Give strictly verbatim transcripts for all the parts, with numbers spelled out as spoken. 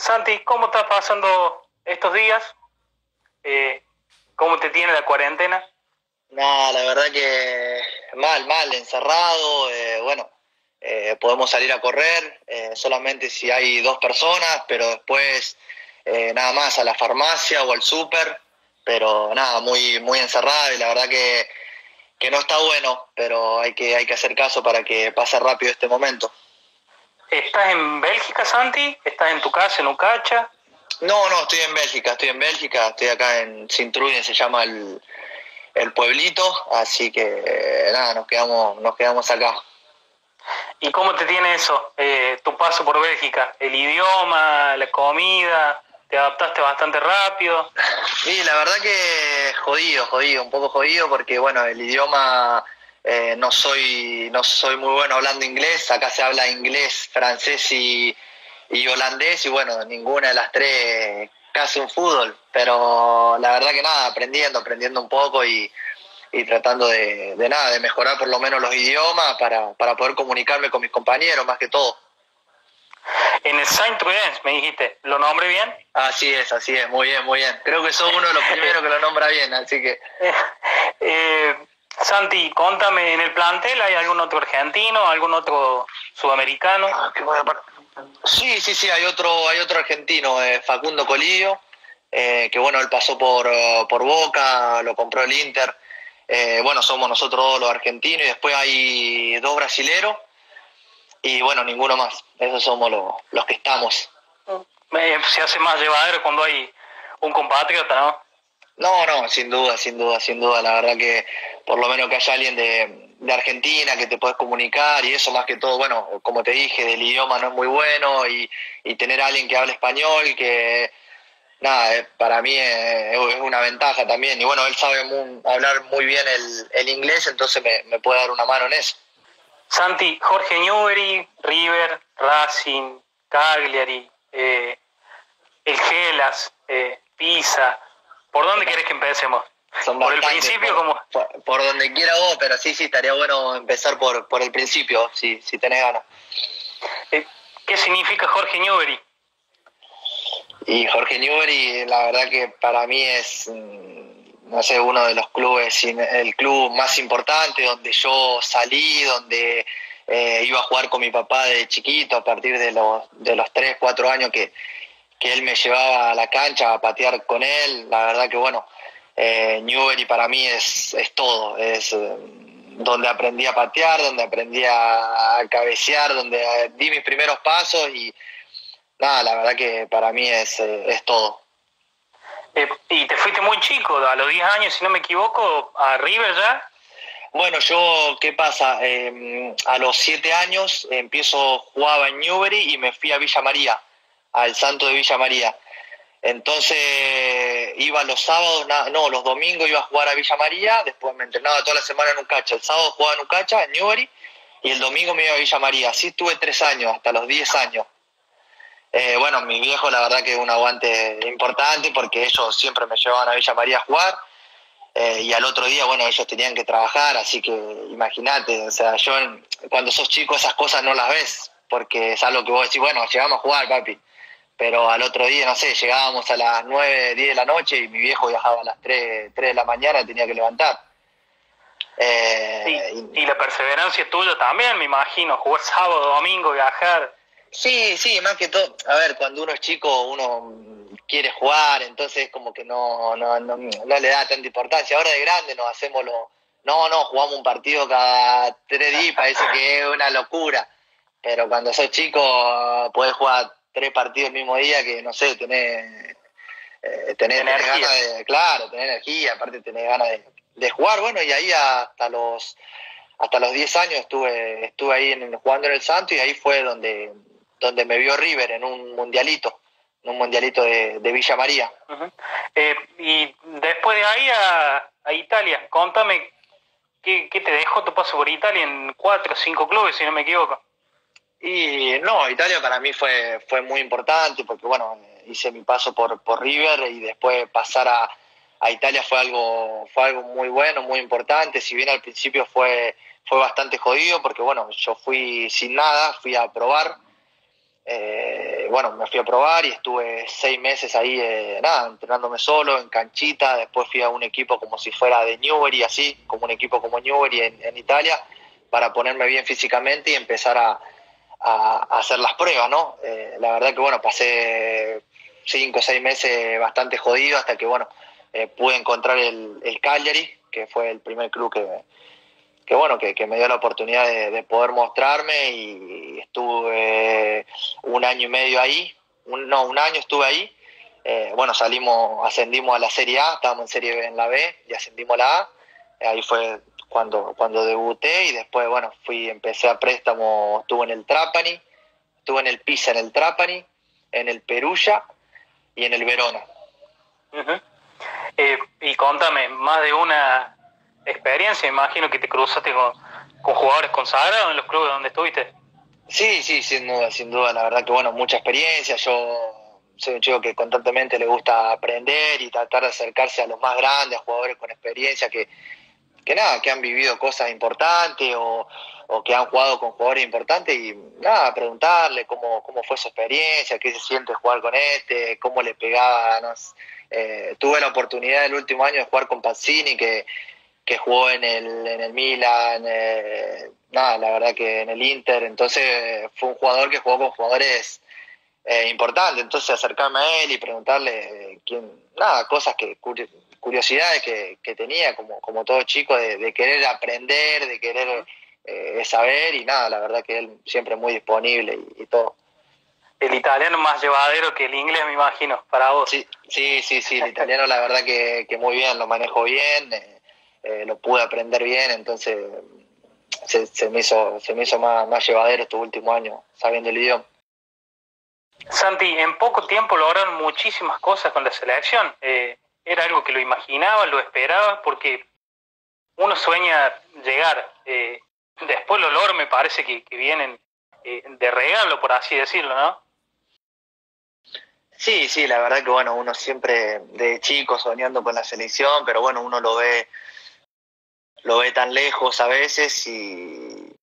Santi, ¿cómo estás pasando estos días? Eh, ¿Cómo te tiene la cuarentena? No, la verdad que mal, mal, encerrado. Eh, bueno, eh, podemos salir a correr eh, solamente si hay dos personas, pero después eh, nada más a la farmacia o al súper, pero nada, muy, muy encerrado y la verdad que, que no está bueno, pero hay que, hay que hacer caso para que pase rápido este momento. ¿Estás en Bélgica, Santi? ¿Estás en tu casa, en Ucacha? No, no, estoy en Bélgica, estoy en Bélgica, estoy acá en Sintruyen, se llama el, el pueblito, así que eh, nada, nos quedamos, nos quedamos acá. ¿Y cómo te tiene eso, eh, tu paso por Bélgica? ¿El idioma, la comida? ¿Te adaptaste bastante rápido? Sí, la verdad que jodido, jodido, un poco jodido porque bueno, el idioma eh, no soy no soy muy bueno hablando inglés, acá se habla inglés, francés y, y holandés y bueno, ninguna de las tres casi un fútbol, pero la verdad que nada, aprendiendo, aprendiendo un poco y, y tratando de, de nada, de mejorar por lo menos los idiomas para, para poder comunicarme con mis compañeros más que todo. En el Saint-Truens, me dijiste, ¿lo nombré bien? Así es, así es, muy bien, muy bien. Creo que sos uno de los primeros que lo nombra bien, así que... eh, Santi, contame, ¿en el plantel hay algún otro argentino, algún otro sudamericano? Ah, qué buena parte. Sí, sí, sí, hay otro, hay otro argentino, eh, Facundo Colillo, eh, que bueno, él pasó por, uh, por Boca, lo compró el Inter. Eh, bueno, somos nosotros dos los argentinos y después hay dos brasileros y bueno, ninguno más. Esos somos los, los que estamos. Eh, se hace más llevadero cuando hay un compatriota, ¿no? No, no, sin duda, sin duda, sin duda. La verdad que por lo menos que haya alguien de, de Argentina que te puedes comunicar y eso más que todo, bueno, como te dije, del idioma no es muy bueno y, y tener a alguien que hable español, que nada, eh, para mí es, es una ventaja también. Y bueno, él sabe muy, hablar muy bien el, el inglés, entonces me, me puede dar una mano en eso. Santi, Jorge Newbery, River, Racing, Cagliari, eh, el Gelas, eh, Pisa. ¿Por dónde querés que empecemos? Son ¿Por el bastantes, principio? por, Como por, por donde quiera vos, pero sí, sí, estaría bueno empezar por, por el principio, si, si tenés ganas. eh, ¿Qué significa Jorge Newbery? Y Jorge Newbery, la verdad que para mí es, mm, no sé, uno de los clubes, el club más importante, donde yo salí, donde eh, iba a jugar con mi papá de chiquito, a partir de los, de los tres cuatro años que, que él me llevaba a la cancha a patear con él. La verdad que bueno, eh, Newbery para mí es, es todo, es eh, donde aprendí a patear, donde aprendí a, a cabecear, donde eh, di mis primeros pasos y nada, la verdad que para mí es, eh, es todo. Eh, y te fuiste muy chico, a los diez años, si no me equivoco, a River ya. Bueno, yo, ¿qué pasa? Eh, a los siete años empiezo, jugaba en Newbery y me fui a Villa María, al Santo de Villa María. Entonces iba los sábados, no, los domingos iba a jugar a Villa María, después me entrenaba toda la semana en Ucacha. El sábado jugaba en Ucacha, en Newbery, y el domingo me iba a Villa María. Así estuve tres años, hasta los diez años. Eh, bueno, mi viejo la verdad que es un aguante importante porque ellos siempre me llevaban a Villa María a jugar eh, y al otro día, bueno, ellos tenían que trabajar, así que imagínate, o sea, yo cuando sos chico esas cosas no las ves porque es algo que vos decís, bueno, llegamos a jugar, papi, pero al otro día, no sé, llegábamos a las nueve, diez de la noche y mi viejo viajaba a las tres, tres de la mañana y tenía que levantar. Eh, y, y la perseverancia tuya también, me imagino, jugar sábado, domingo, viajar. Sí, sí, más que todo, a ver, cuando uno es chico, uno quiere jugar, entonces como que no, no, no, no le da tanta importancia. Ahora de grande nos hacemos lo... No, no, jugamos un partido cada tres días, parece que es una locura. Pero cuando sos chico, podés jugar tres partidos el mismo día que, no sé, tenés, eh, tenés, tenés ganas de... Claro, tenés energía, aparte tenés ganas de, de jugar. Bueno, y ahí hasta los... Hasta los diez años estuve, estuve ahí en, jugando en el Santo y ahí fue donde donde me vio River en un mundialito, en un mundialito de, de Villa María. Uh-huh. Eh, y después de ahí a, a Italia, contame ¿qué, qué te dejó tu paso por Italia en cuatro o cinco clubes, si no me equivoco. Y no, Italia para mí fue, fue muy importante porque bueno, hice mi paso por, por River y después pasar a, a Italia fue algo, fue algo muy bueno, muy importante, si bien al principio fue, fue bastante jodido porque bueno, yo fui sin nada, fui a probar. Eh, bueno, me fui a probar y estuve seis meses ahí, eh, nada, entrenándome solo, en canchita. Después fui a un equipo como si fuera de Newbery, así, como un equipo como Newbery en, en Italia, para ponerme bien físicamente y empezar a, a, a hacer las pruebas, ¿no? Eh, la verdad que, bueno, pasé cinco o seis meses bastante jodido hasta que, bueno, eh, pude encontrar el, el Cagliari, que fue el primer club que, que bueno, que, que me dio la oportunidad de, de poder mostrarme, y estuve un año y medio ahí, un, no, un año estuve ahí. Eh, bueno, salimos, ascendimos a la Serie A, estábamos en Serie B en la B y ascendimos a la A. Ahí fue cuando, cuando debuté, y después, bueno, fui, empecé a préstamo, estuve en el Trapani, estuve en el Pisa, en el Trapani, en el Perugia y en el Verona. Uh-huh. Eh, y contame, más de una experiencia, imagino que te cruzaste con, con jugadores consagrados en los clubes donde estuviste. Sí, sí, sin duda, sin duda, la verdad que, bueno, mucha experiencia. Yo soy un chico que constantemente le gusta aprender y tratar de acercarse a los más grandes, a jugadores con experiencia que, que nada, que han vivido cosas importantes, o, o que han jugado con jugadores importantes, y nada, preguntarle cómo, cómo fue su experiencia, qué se siente jugar con este, cómo le pegaba, no sé. Eh, tuve la oportunidad el último año de jugar con Pazzini, que, que jugó en el, en el Milan, eh, nada, la verdad que en el Inter. Entonces fue un jugador que jugó con jugadores eh, importantes. Entonces acercarme a él y preguntarle quién, nada, cosas que, curiosidades que, que tenía, como, como todo chico, de, de querer aprender, de querer eh, saber, y nada, la verdad que él siempre muy disponible y, y todo. El italiano más llevadero que el inglés, me imagino, para vos. Sí, sí, sí, sí, el italiano la verdad que, que muy bien, lo manejo bien, eh, eh, lo pude aprender bien. Entonces se, se me hizo, se me hizo más, más llevadero estos últimos años, sabiendo el idioma. Santi, en poco tiempo lograron muchísimas cosas con la selección. Eh, ¿Era algo que lo imaginabas, lo esperabas? Porque uno sueña llegar. Eh, después los logros me parece que, que vienen eh, de regalo, por así decirlo, ¿no? Sí, sí, la verdad que, bueno, uno siempre de chico soñando con la selección, pero bueno, uno lo ve, lo ve tan lejos a veces, y,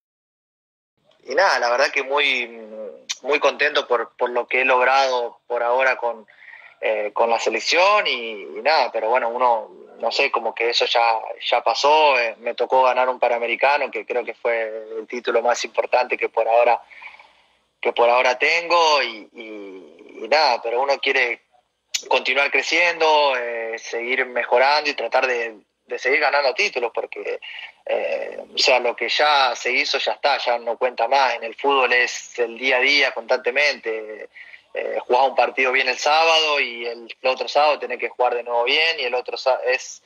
y nada, la verdad que muy, muy contento por, por lo que he logrado por ahora con, eh, con la selección, y, y nada, pero bueno, uno, no sé, como que eso ya, ya pasó. Eh, me tocó ganar un Panamericano, que creo que fue el título más importante que por ahora, que por ahora tengo, y, y, y nada, pero uno quiere continuar creciendo, eh, seguir mejorando y tratar de, de seguir ganando títulos, porque eh, o sea, lo que ya se hizo ya está, ya no cuenta más. En el fútbol es el día a día constantemente. Eh, jugás un partido bien el sábado y el, el otro sábado tenés que jugar de nuevo bien, y el otro es,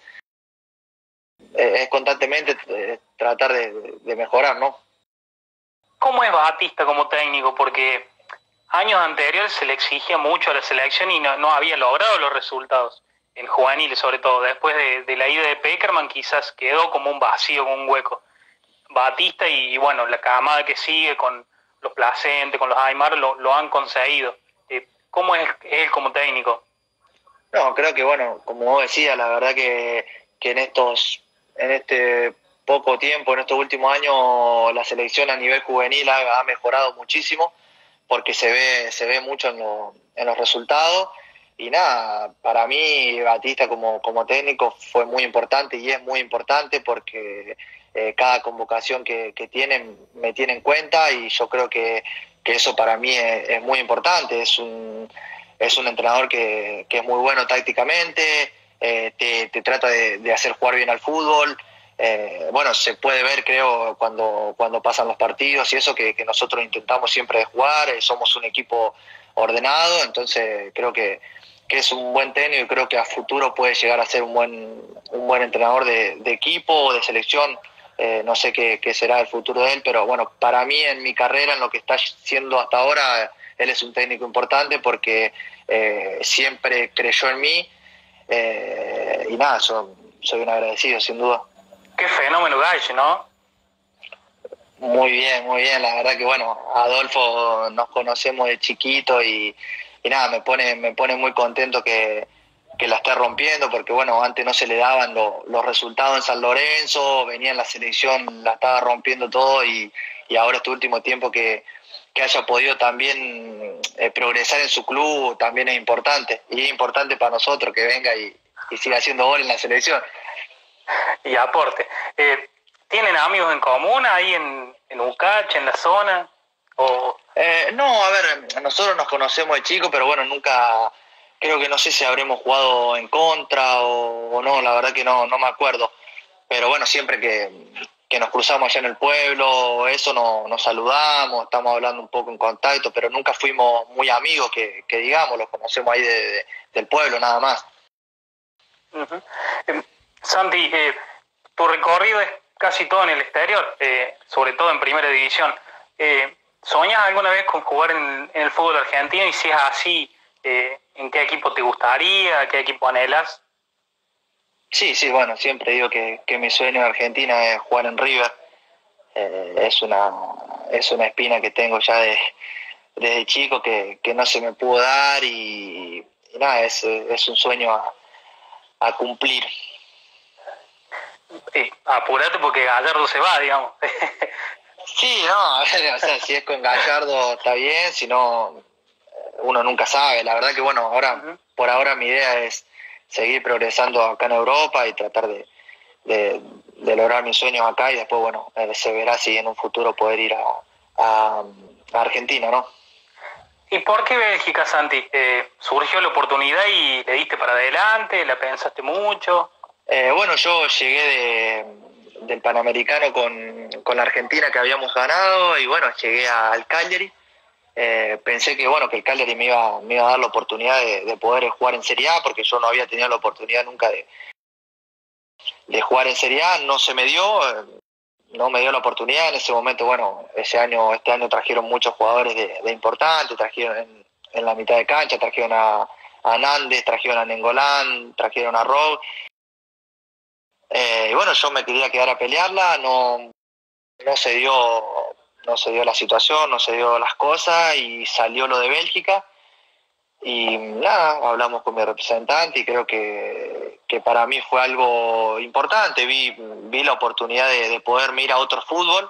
eh, es constantemente eh, tratar de, de mejorar, ¿no? ¿Cómo es Batista como técnico? Porque años anteriores se le exigía mucho a la selección y no, no había logrado los resultados, en juveniles sobre todo. Después de, de la ida de Pekerman quizás quedó como un vacío, como un hueco. Batista y, y bueno, la camada que sigue con los Placente, con los Aymar, lo, lo han conseguido. Eh, ¿Cómo es él como técnico? No, creo que, bueno, como vos decías, la verdad que, que en estos, en este poco tiempo, en estos últimos años, la selección a nivel juvenil ha, ha mejorado muchísimo, porque se ve, se ve mucho en, lo, en los resultados. Y nada, para mí Batista como, como técnico fue muy importante, y es muy importante, porque eh, cada convocación que, que tienen me tiene en cuenta, y yo creo que, que eso para mí es, es muy importante. Es un, es un entrenador que, que es muy bueno tácticamente, eh, te, te trata de, de hacer jugar bien al fútbol. Eh, bueno, se puede ver, creo, cuando, cuando pasan los partidos y eso, que, que nosotros intentamos siempre de jugar, eh, somos un equipo ordenado. Entonces creo que, que es un buen técnico, y creo que a futuro puede llegar a ser un buen, un buen entrenador de, de equipo o de selección. Eh, no sé qué, qué será el futuro de él, pero bueno, para mí en mi carrera, en lo que está siendo hasta ahora, él es un técnico importante, porque eh, siempre creyó en mí, eh, y nada, yo soy un agradecido, sin duda. Qué fenómeno Gaich, ¿no? Muy bien, muy bien. La verdad que, bueno, Adolfo nos conocemos de chiquito, y, y nada, me pone, me pone muy contento que, que la esté rompiendo, porque bueno, antes no se le daban lo, los resultados en San Lorenzo, venía en la selección, la estaba rompiendo todo, y, y ahora este último tiempo que, que haya podido también eh, progresar en su club también es importante. Y es importante para nosotros que venga y, y siga haciendo gol en la selección. Y aporte. Eh, ¿Tienen amigos en común ahí en, en Ucache, en la zona? O... Eh, no, a ver, nosotros nos conocemos de chicos, pero bueno, nunca, creo que no sé si habremos jugado en contra o, o no, la verdad que no, no me acuerdo. Pero bueno, siempre que, que nos cruzamos allá en el pueblo, eso no, nos saludamos, estamos hablando un poco en contacto, pero nunca fuimos muy amigos, que, que digamos, los conocemos ahí de, de, del pueblo nada más. Uh-huh. eh, Santi, eh, tu recorrido es casi todo en el exterior, eh, sobre todo en primera división. Eh, ¿Soñas alguna vez con jugar en, en el fútbol argentino? Y si es así, eh, ¿en qué equipo te gustaría? ¿Qué equipo anhelas? Sí, sí, bueno, siempre digo que, que mi sueño en Argentina es jugar en River. Eh, es una es una espina que tengo ya de, desde chico que, que no se me pudo dar y, y nada, es, es un sueño a, a cumplir. Eh, apurate porque Gallardo se va, digamos. Sí, no, a ver, o sea, si es con Gallardo está bien, si no, uno nunca sabe. La verdad que bueno, ahora, uh-huh. por ahora mi idea es seguir progresando acá en Europa y tratar de, de, de lograr mis sueños acá y después, bueno, eh, se verá si en un futuro poder ir a, a, a Argentina, ¿no? ¿Y por qué Bélgica, Santi? Eh, ¿Surgió la oportunidad y le diste para adelante? ¿La pensaste mucho? Eh, bueno, yo llegué de, del Panamericano con, con la Argentina que habíamos ganado y bueno, llegué al Cagliari. Eh, pensé que bueno que el Cagliari me iba, me iba a dar la oportunidad de, de poder jugar en Serie A porque yo no había tenido la oportunidad nunca de, de jugar en Serie A, no se me dio, eh, no me dio la oportunidad en ese momento. Bueno, ese año, este año trajeron muchos jugadores de, de importantes, trajeron en, en la mitad de cancha, trajeron a, a Nández, trajeron a Nengolán, trajeron a Rowe. Eh, y bueno, yo me quería quedar a pelearla, no, no se dio, no se dio la situación, no se dio las cosas y salió lo de Bélgica. Y nada, hablamos con mi representante y creo que, que para mí fue algo importante. Vi, vi la oportunidad de, de poderme ir a otro fútbol,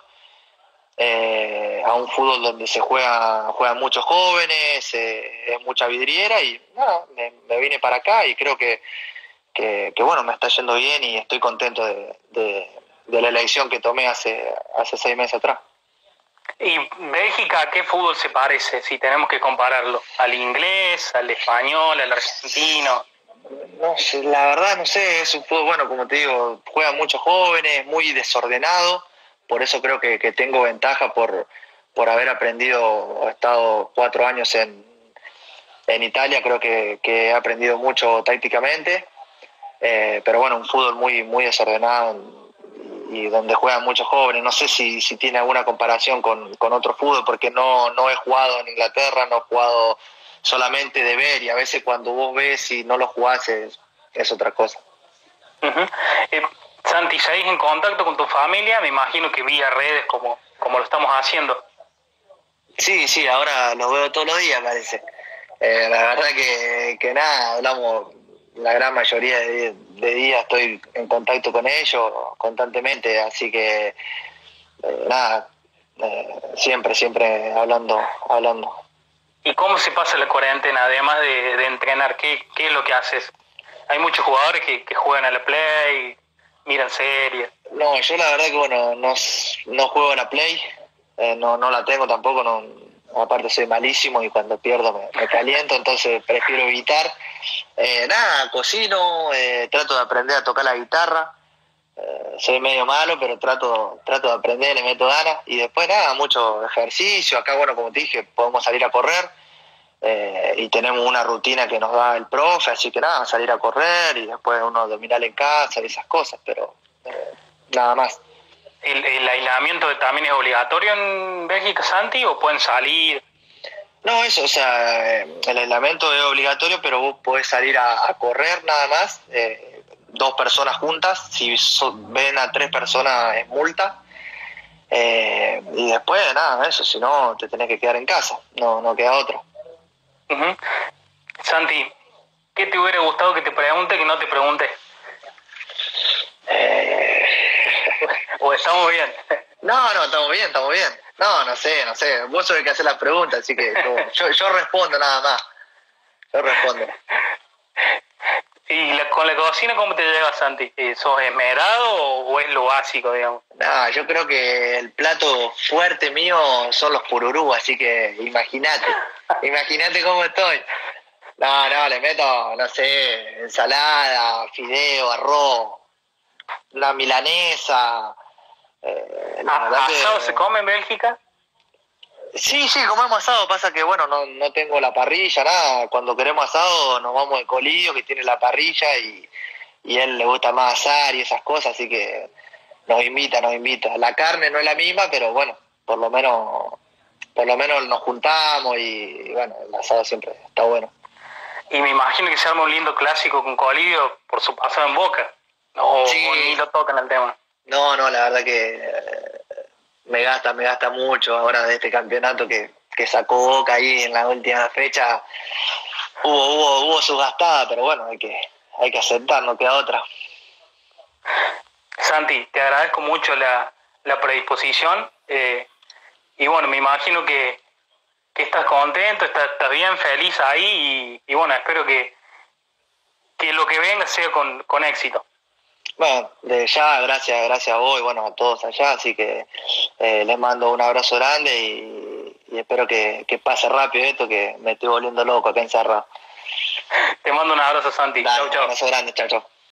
eh, a un fútbol donde se juega, juegan muchos jóvenes, eh, es mucha vidriera y nada, me, me vine para acá y creo que, que, que bueno, me está yendo bien y estoy contento de, de, de la elección que tomé hace, hace seis meses atrás. ¿Y Bélgica a qué fútbol se parece, si tenemos que compararlo? ¿Al inglés, al español, al argentino? No sé, la verdad no sé, es un fútbol, bueno, como te digo, juegan muchos jóvenes, muy desordenado, por eso creo que, que tengo ventaja por, por haber aprendido, he estado cuatro años en, en Italia, creo que, que he aprendido mucho tácticamente, eh, pero bueno, un fútbol muy, muy desordenado y donde juegan muchos jóvenes. No sé si, si tiene alguna comparación con, con otro fútbol, porque no, no he jugado en Inglaterra, no he jugado solamente de ver, y a veces cuando vos ves y no lo jugás es, es otra cosa. Uh-huh. eh, Santi, ¿seguís en contacto con tu familia? Me imagino que vía redes como, como lo estamos haciendo. Sí, sí, ahora los veo todos los días, parece. Eh, la verdad que, que nada, hablamos la gran mayoría de, de días, estoy en contacto con ellos constantemente, así que eh, nada, eh, siempre, siempre hablando, hablando. ¿Y cómo se pasa la cuarentena, además de, de entrenar? ¿Qué, ¿Qué es lo que haces? Hay muchos jugadores que, que juegan a la Play, miran series. No, yo la verdad que bueno, no, no juego a la Play, eh, no, no la tengo tampoco, no, aparte soy malísimo y cuando pierdo me, me caliento, entonces prefiero evitar. Eh, nada, cocino, eh, trato de aprender a tocar la guitarra, eh, soy medio malo, pero trato, trato de aprender, le meto ganas, y después nada, mucho ejercicio. Acá, bueno, como te dije, podemos salir a correr, eh, y tenemos una rutina que nos da el profe, así que nada, salir a correr y después uno abdominal en casa y esas cosas, pero eh, nada más. ¿El, el aislamiento también es obligatorio en Bélgica, Santi, o pueden salir? No, eso, o sea, el aislamiento es obligatorio, pero vos podés salir a, a correr nada más, eh, dos personas juntas, si so, ven a tres personas es multa, eh, y después nada, eso, si no te tenés que quedar en casa, no, no queda otra. Uh-huh. Santi, ¿qué te hubiera gustado que te pregunte que no te pregunté? Eh... ¿O estamos bien? No, no, estamos bien, estamos bien. No, no sé, no sé. Vos sos el que hace las preguntas, así que yo, yo respondo nada más. Yo respondo. ¿Y la, con la cocina cómo te llevas, Santi? ¿Sos esmerado o, o es lo básico, digamos? No, yo creo que el plato fuerte mío son los pururú, así que imagínate. Imagínate cómo estoy. No, no, le meto, no sé, ensalada, fideo, arroz, la milanesa. Eh, la verdad ¿Asado que... se come en Bélgica? Sí, sí, comemos asado, pasa que bueno, no, no tengo la parrilla, nada, cuando queremos asado nos vamos de Colillo que tiene la parrilla y, y a él le gusta más asar y esas cosas, así que nos invita, nos invita. La carne no es la misma, pero bueno, por lo menos, por lo menos nos juntamos y, y bueno, el asado siempre está bueno. Y me imagino que se arma un lindo clásico con Colillo por su pasado en Boca, o, Sí. o ni lo tocan el tema. No, no, la verdad que eh, me gasta, me gasta mucho ahora de este campeonato que, que sacó Boca ahí en la última fecha. Hubo, hubo, hubo su gastada, pero bueno, hay que, hay que aceptar, no queda otra. Santi, te agradezco mucho la, la predisposición eh, y bueno, me imagino que, que estás contento, estás, estás bien feliz ahí y, y bueno, espero que, que lo que venga sea con, con éxito. Bueno, de ya, gracias, gracias a vos y bueno, a todos allá, así que eh, les mando un abrazo grande y, y espero que, que pase rápido esto, que me estoy volviendo loco acá encerrado. Te mando un abrazo, Santi. Dale, Chau, un chau. abrazo grande, chao, chao.